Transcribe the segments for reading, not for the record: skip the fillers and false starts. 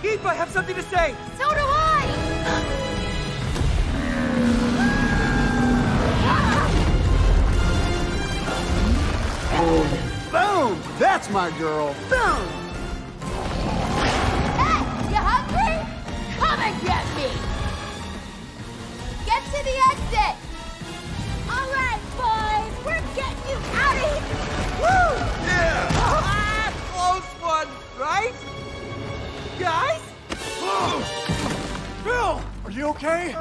Eve, I have something to say! So do I! Boom! That's my girl. Boom! Hey, you hungry? Come and get me! Get to the exit! All right, boys, we're getting you out of here! Woo! Yeah! Close one, right? Guys? Bill, are you okay?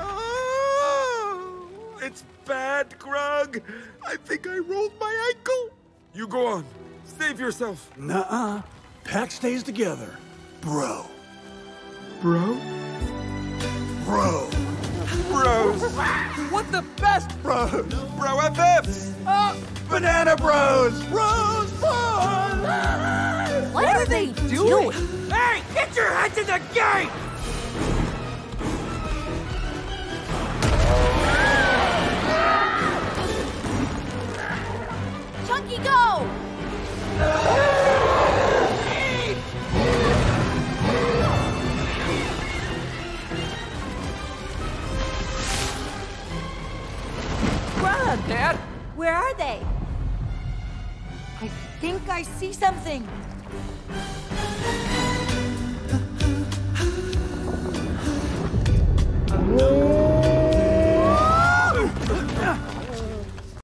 It's bad, Grug. I think I rolled my ankle. You go on. Save yourself. Nuh-uh. Pack stays together. Bro. Bro? Bro. Bros. What the best? Bros. Bro FFs. Banana Bros. Bros fun. What are they doing? Hey, get your head to the gate! Chunky, go! Run, Dad! Where are they? I think I see something.